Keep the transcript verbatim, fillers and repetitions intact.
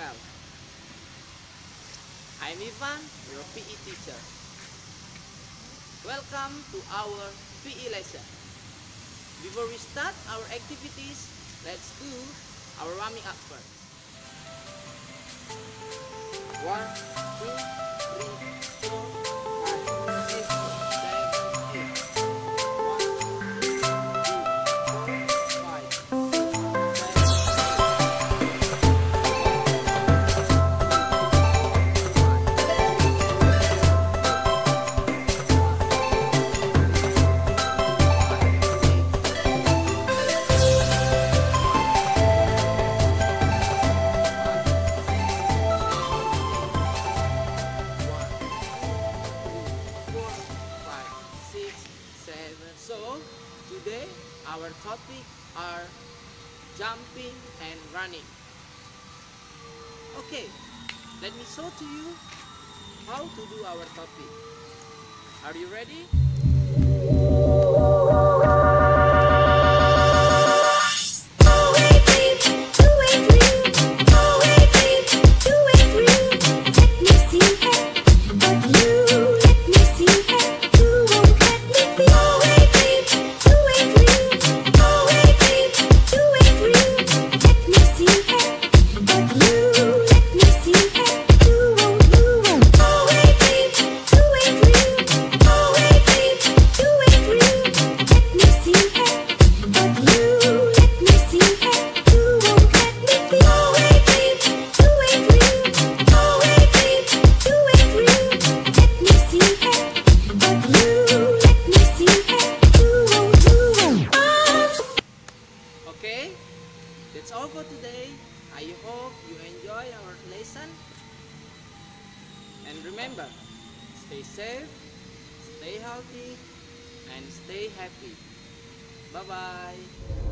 twelve. I'm Ivan, your P E teacher. Welcome to our P E lesson. Before we start our activities, let's do our warming up first. One, two, three, four, five, six, seven, eight. So, today our topic are jumping and running. Okay, let me show to you how to do our topic. Are you ready? Okay, that's all for today. I hope you enjoy our lesson. And remember, stay safe, stay healthy, and stay happy. Bye-bye.